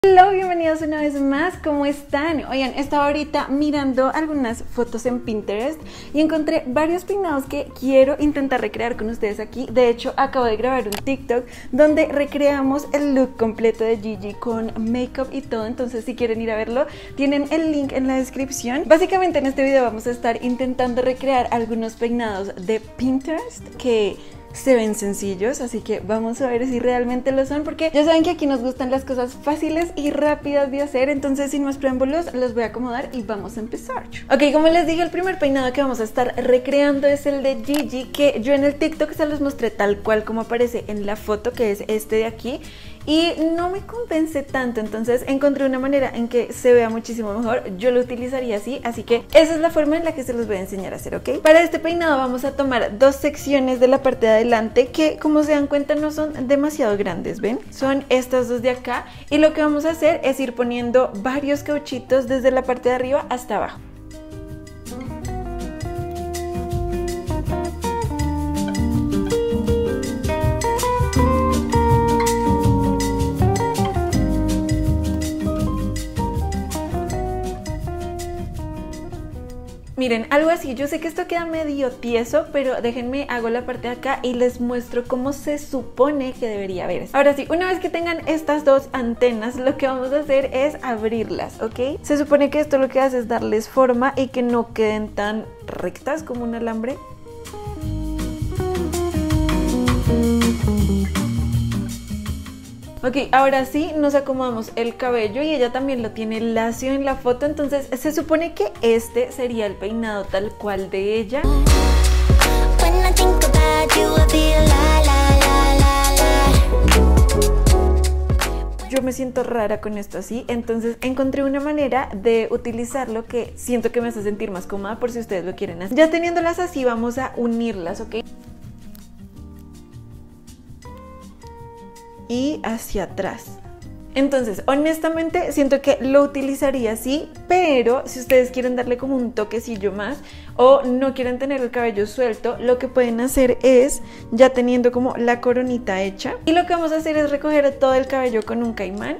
Hola, bienvenidos una vez más, ¿cómo están? Oigan, estaba ahorita mirando algunas fotos en Pinterest y encontré varios peinados que quiero intentar recrear con ustedes aquí. De hecho, acabo de grabar un TikTok donde recreamos el look completo de Gigi con make-up y todo, entonces si quieren ir a verlo, tienen el link en la descripción. Básicamente en este video vamos a estar intentando recrear algunos peinados de Pinterest que se ven sencillos, así que vamos a ver si realmente lo son, porque ya saben que aquí nos gustan las cosas fáciles y rápidas de hacer. Entonces sin más preámbulos los voy a acomodar y vamos a empezar. Ok, como les dije, el primer peinado que vamos a estar recreando es el de Gigi, que yo en el TikTok se los mostré tal cual como aparece en la foto, que es este de aquí, y no me convence tanto, entonces encontré una manera en que se vea muchísimo mejor. Yo lo utilizaría así, así que esa es la forma en la que se los voy a enseñar a hacer, ¿ok? Para este peinado vamos a tomar dos secciones de la parte de adelante que, como se dan cuenta, no son demasiado grandes, ¿ven? Son estas dos de acá, y lo que vamos a hacer es ir poniendo varios cauchitos desde la parte de arriba hasta abajo. Miren, algo así. Yo sé que esto queda medio tieso, pero déjenme, hago la parte de acá y les muestro cómo se supone que debería verse. Ahora sí, una vez que tengan estas dos antenas, lo que vamos a hacer es abrirlas, ¿ok? Se supone que esto lo que hace es darles forma y que no queden tan rectas como un alambre. Ok, ahora sí nos acomodamos el cabello y ella también lo tiene lacio en la foto, entonces se supone que este sería el peinado tal cual de ella. Yo me siento rara con esto así, entonces encontré una manera de utilizarlo que siento que me hace sentir más cómoda, por si ustedes lo quieren hacer. Ya teniéndolas así, vamos a unirlas, ¿ok? Y hacia atrás. Entonces, honestamente, siento que lo utilizaría así, pero si ustedes quieren darle como un toquecillo más o no quieren tener el cabello suelto, lo que pueden hacer es, ya teniendo como la coronita hecha, y lo que vamos a hacer es recoger todo el cabello con un caimán.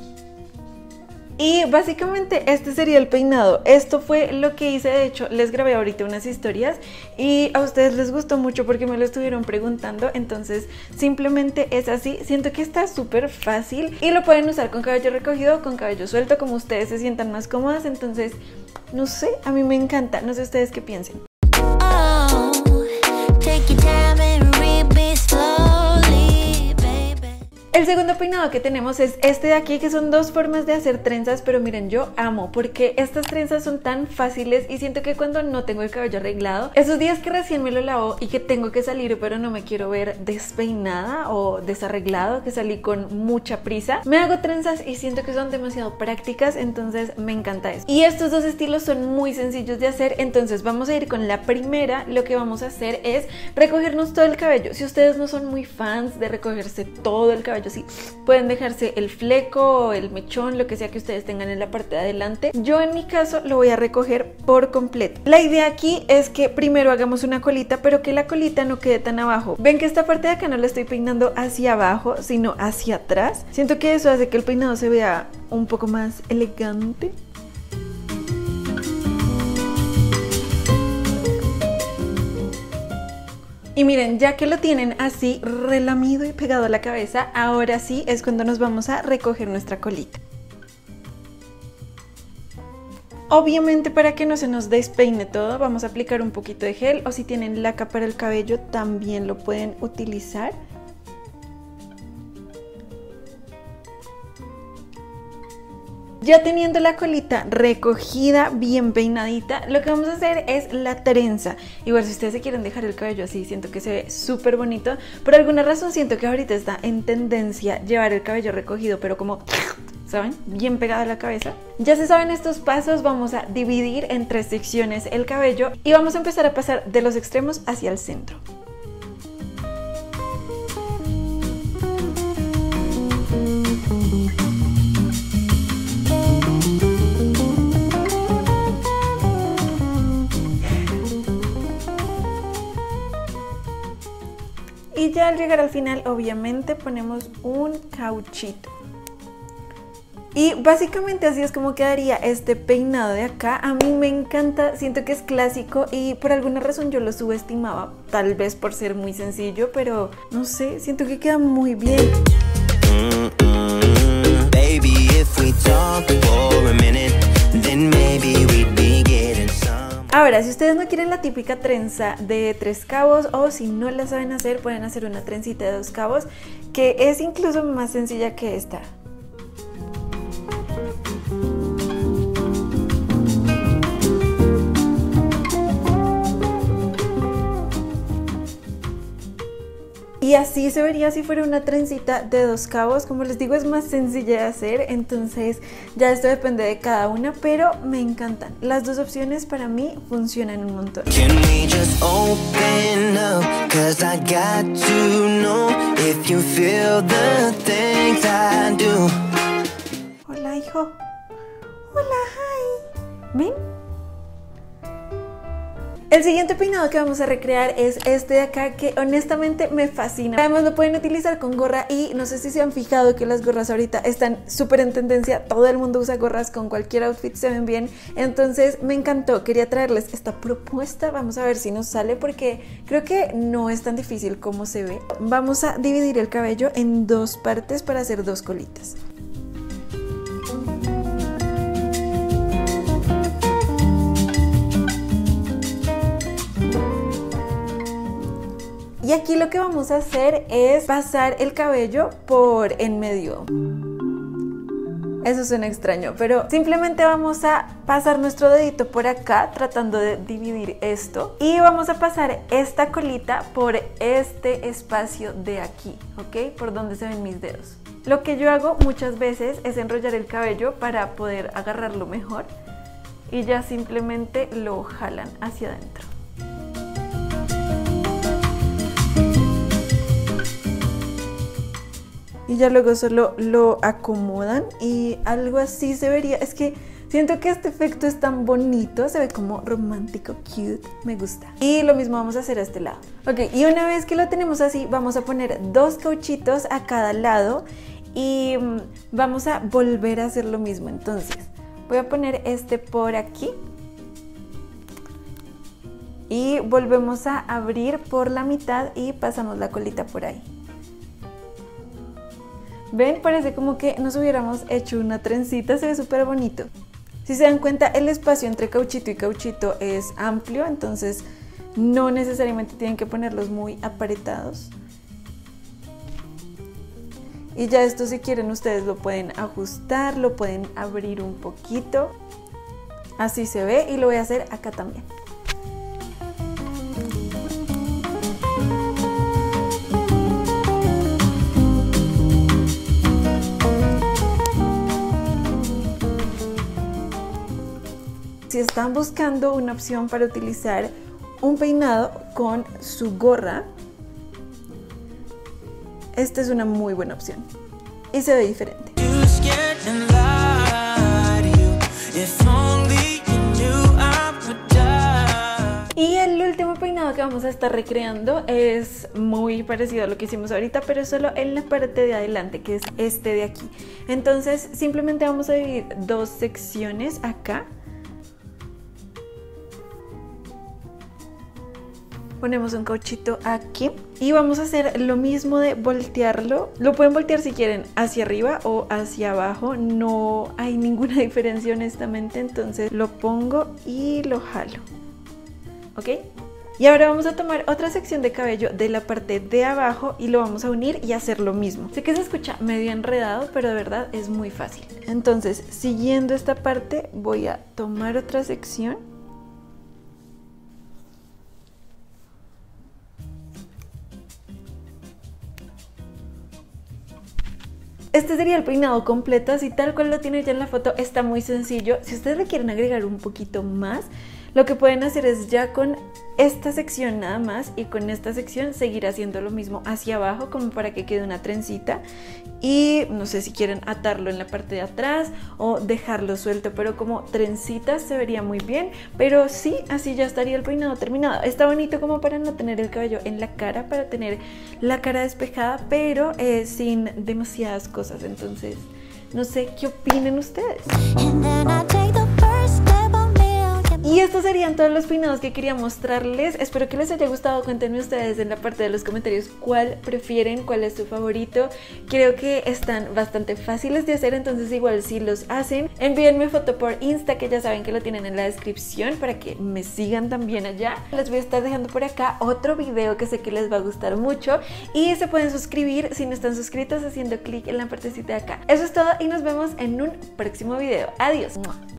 Y básicamente este sería el peinado. Esto fue lo que hice. De hecho, les grabé ahorita unas historias y a ustedes les gustó mucho porque me lo estuvieron preguntando. Entonces simplemente es así. Siento que está súper fácil y lo pueden usar con cabello recogido o con cabello suelto, como ustedes se sientan más cómodas. Entonces, no sé, a mí me encanta. No sé ustedes qué piensen. El segundo peinado que tenemos es este de aquí, que son dos formas de hacer trenzas, pero miren, yo amo porque estas trenzas son tan fáciles y siento que cuando no tengo el cabello arreglado, esos días que recién me lo lavo y que tengo que salir pero no me quiero ver despeinada o desarreglado, que salí con mucha prisa, me hago trenzas y siento que son demasiado prácticas, entonces me encanta eso. Y estos dos estilos son muy sencillos de hacer, entonces vamos a ir con la primera. Lo que vamos a hacer es recogernos todo el cabello. Si ustedes no son muy fans de recogerse todo el cabello, sí, pueden dejarse el fleco o el mechón, lo que sea que ustedes tengan en la parte de adelante. Yo en mi caso lo voy a recoger por completo. La idea aquí es que primero hagamos una colita, pero que la colita no quede tan abajo. Ven que esta parte de acá no la estoy peinando hacia abajo, sino hacia atrás. Siento que eso hace que el peinado se vea un poco más elegante. Y miren, ya que lo tienen así relamido y pegado a la cabeza, ahora sí es cuando nos vamos a recoger nuestra colita. Obviamente, para que no se nos despeine todo, vamos a aplicar un poquito de gel, o si tienen laca para el cabello también lo pueden utilizar. Ya teniendo la colita recogida, bien peinadita, lo que vamos a hacer es la trenza. Igual si ustedes se quieren dejar el cabello así, siento que se ve súper bonito. Por alguna razón siento que ahorita está en tendencia llevar el cabello recogido, pero como, ¿saben? Bien pegado a la cabeza. Ya se saben estos pasos, vamos a dividir en 3 secciones el cabello y vamos a empezar a pasar de los extremos hacia el centro. Y ya al llegar al final, obviamente ponemos un cauchito. Y básicamente así es como quedaría este peinado de acá. A mí me encanta, siento que es clásico y por alguna razón yo lo subestimaba, tal vez por ser muy sencillo, pero no sé, siento que queda muy bien. Baby, if we talk for a minute, then maybe we'd be getting some. Ahora, si ustedes no quieren la típica trenza de 3 cabos o si no la saben hacer, pueden hacer una trencita de 2 cabos, que es incluso más sencilla que esta. Y así se vería si fuera una trencita de 2 cabos. Como les digo, es más sencilla de hacer, entonces ya esto depende de cada una, pero me encantan. Las dos opciones para mí funcionan un montón. Hola, hijo. Hola, hi. ¿Ven? El siguiente peinado que vamos a recrear es este de acá, que honestamente me fascina. Además lo pueden utilizar con gorra y no sé si se han fijado que las gorras ahorita están súper en tendencia. Todo el mundo usa gorras, con cualquier outfit se ven bien. Entonces me encantó, quería traerles esta propuesta. Vamos a ver si nos sale porque creo que no es tan difícil como se ve. Vamos a dividir el cabello en 2 partes para hacer 2 colitas. Y aquí lo que vamos a hacer es pasar el cabello por en medio. Eso suena extraño, pero simplemente vamos a pasar nuestro dedito por acá tratando de dividir esto. Y vamos a pasar esta colita por este espacio de aquí, ¿ok? Por donde se ven mis dedos. Lo que yo hago muchas veces es enrollar el cabello para poder agarrarlo mejor. Y ya simplemente lo jalan hacia adentro. Y ya luego solo lo acomodan y algo así se vería. Es que siento que este efecto es tan bonito, se ve como romántico, cute, me gusta. Y lo mismo vamos a hacer a este lado. Ok, y una vez que lo tenemos así, vamos a poner 2 cauchitos a cada lado y vamos a volver a hacer lo mismo. Entonces, voy a poner este por aquí y volvemos a abrir por la mitad y pasamos la colita por ahí. ¿Ven? Parece como que nos hubiéramos hecho una trencita, se ve súper bonito. Si se dan cuenta, el espacio entre cauchito y cauchito es amplio, entonces no necesariamente tienen que ponerlos muy apretados. Y ya esto, si quieren, ustedes lo pueden ajustar, lo pueden abrir un poquito. Así se ve y lo voy a hacer acá también. Si están buscando una opción para utilizar un peinado con su gorra, esta es una muy buena opción y se ve diferente. Y el último peinado que vamos a estar recreando es muy parecido a lo que hicimos ahorita, pero solo en la parte de adelante, que es este de aquí. Entonces simplemente vamos a dividir 2 secciones acá. Ponemos un cauchito aquí y vamos a hacer lo mismo de voltearlo. Lo pueden voltear si quieren hacia arriba o hacia abajo, no hay ninguna diferencia honestamente. Entonces lo pongo y lo jalo, ¿ok? Y ahora vamos a tomar otra sección de cabello de la parte de abajo y lo vamos a unir y hacer lo mismo. Sé que se escucha medio enredado, pero de verdad es muy fácil. Entonces, siguiendo esta parte, voy a tomar otra sección. Este sería el peinado completo, así tal cual lo tiene ya en la foto, está muy sencillo. Si ustedes le quieren agregar un poquito más, lo que pueden hacer es ya con esta sección nada más y con esta sección seguir haciendo lo mismo hacia abajo como para que quede una trencita. Y no sé si quieren atarlo en la parte de atrás o dejarlo suelto, pero como trencitas se vería muy bien. Pero sí, así ya estaría el peinado terminado. Está bonito como para no tener el cabello en la cara, para tener la cara despejada, pero sin demasiadas cosas. Entonces No sé qué opinen ustedes. Y estos serían todos los peinados que quería mostrarles. Espero que les haya gustado. Cuéntenme ustedes en la parte de los comentarios cuál prefieren, cuál es su favorito. Creo que están bastante fáciles de hacer, entonces igual si los hacen, envíenme foto por Insta, que ya saben que lo tienen en la descripción, para que me sigan también allá. Les voy a estar dejando por acá otro video que sé que les va a gustar mucho, y se pueden suscribir si no están suscritos haciendo clic en la partecita de acá. Eso es todo y nos vemos en un próximo video. Adiós.